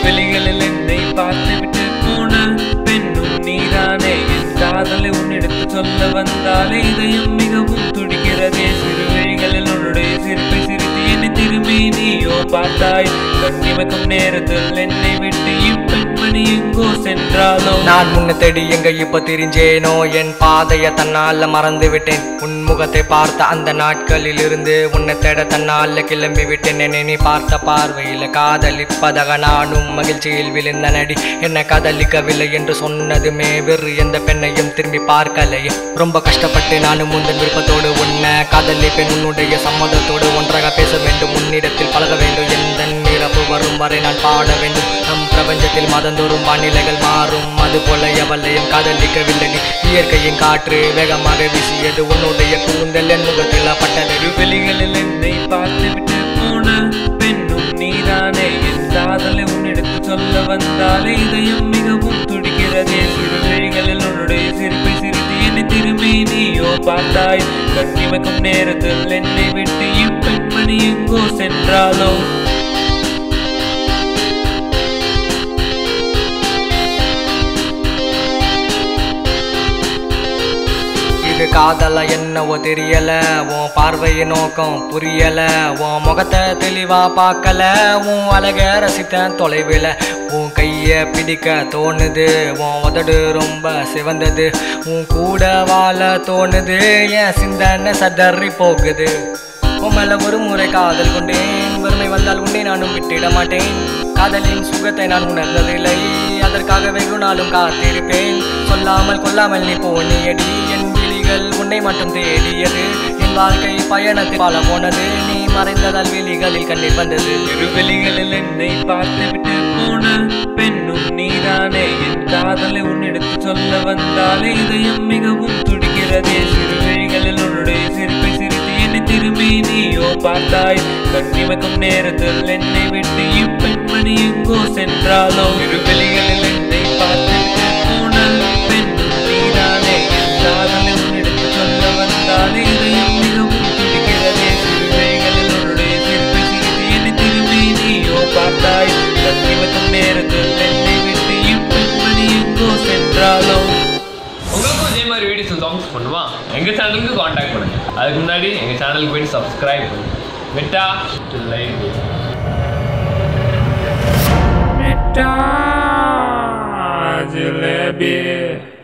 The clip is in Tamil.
வெளிகளில் என்னை பார்த்துவிட்டு போன பெண்ணும் நீதானே. என் காதலை உன்னிடத்து சொல்ல வந்தாலே இதயம் மிகவும் துடிக்கிறதே. சிறு வழிகளில் உன்னுடைய சிரிப்பை சிரித்து என்னை திரும்பி நீயோ பார்த்தாய். கண்ணிமைக்கும் நேரத்தில் என்னை விட்டு இப்பெண்மணி எங்கோ சென்றாலோ. நான் முன்ன தேடி எங்க இப்ப தெரிஞ்சேனோ, என் பாதைய தன்னால மறந்து விட்டேன். உன் முகத்தை பார்த்த அந்த நாட்களில் இருந்து உன்னை தேட தன்னால கிளம்பி விட்டேன். என்னை நீ பார்த்த பார்வையில காதலிப்பதாக நானும் மகிழ்ச்சியில் விழுந்த நடி. என்ன காதலிக்கவில்லை என்று சொன்னதுமே வேறு எந்த பெண்ணையும் திரும்பி பார்க்கலையே. ரொம்ப கஷ்டப்பட்டு நானும் முந்தன் விருப்பத்தோடு உன்னை காதலிப்பேன். உன்னுடைய சம்மதத்தோடு ஒன்றாக பேச வேண்டும், உன்னிடத்தில் பழக வேண்டும். எந்த நிரப்பு வரும் வரை நான் பாட வேண்டும். நம் பிரபஞ்சத்தில் மாதந்தோறும் வானிலைகள் மாறும், அது போல எவளையும் காதலிக்கவில்லை நீ. இயற்கையின் காற்று வேகமாக வீசியது, உன்னுடைய கூந்தல் என் முகத்தில் பட்டது. வெளிகளில் என்னை பார்த்துவிட்டு போன பெண்ணும் நீதானே. என் காதலை உன்னிடத்து சொல்ல வந்தாலே இதயம் மிகவும் துடிக்கிறதே. சிறு வழிகளில் உன்னுடைய சிரிப்பை சிரித்து என்னை திரும்பி நீயோ பார்த்தாய். கண்ணிமைக்கும் நேரத்தில் என்னை விட்டு இப்பெண்மணி எங்கோ சென்றாலோ. இது காதல என்னவோ தெரியல, உன் பார்வைய நோக்கம் புரியல. உன் முகத்தை தெளிவா பார்க்கல, உன் அழக ரசித்த தொலைவில். உன் கைய பிடிக்க தோணுது, உன் உதடு ரொம்ப சிவந்தது. உன் கூட வாழ தோணுது, என் சிந்தனை சதறி போகுது. உன் மேல ஒரு முறை காதல் கொண்டேன், வறுமை வந்தால் உன்னை நானும் விட்டிட மாட்டேன். காதலின் சுகத்தை நான் உணர்ந்ததில்லை, அதற்காக வெகு நாளும் காத்திருப்பேன். சொல்லாமல் கொல்லாமல் நீ போனியடி, என் விழிகள் உன்னை மட்டும் தேடியது. என் வாழ்க்கை பயணத்தில் பல போனது, நீ மறைந்ததால் விழிகளில் கண்ணீர் வந்தது. இரு வெளிகளில் என்னை பார்த்துவிட்டு போன பெண்ணும் நீதானே. என் காதலை உன்னிடத்து சொல்ல வந்தாலே இதயம் மிகவும் துடிக்கிறதே. சிறு வழிகளில் உன்னுடைய சிரிப்பை சிரித்து என்னை திரும்பி நீயோ பார்த்தாய். கண்ணிமைக்கும் நேரத்தில் என்னை விட்டு இப்பெண்மணி எங்கோ சென்றாலோ. இரு வெளிகளில் என்னை பார்த்துவிட்டு போன பெண்ணும் நீதானே. என் காதலை உன்னிடத்து சொல்ல வந்தாலே இதயம் மிகவும் துடிக்கிறதே. சிறு வழிகளில் உன்னுடைய சிரிப்பை சிரித்து என்னை திரும்பி நீயோ பார்த்தாய். கண்ணிமைக்கும் நேரத்தில் என்னை விட்டு இப்பெண்மணி எங்கோ சென்றாலோ. உங்களுக்கும் இதே மாதிரி வீடியோஸ் சாங்ஸ் பண்ணுமா, எங்கள் சேனலுக்கு காண்டாக்ட் பண்ணுங்கள். அதுக்கு முன்னாடி எங்கள் சேனலுக்கு போய்ட்டு சப்ஸ்கிரைப் பண்ணுங்கள். மிட்டா லைக் மிட்டா ஜிலேபி.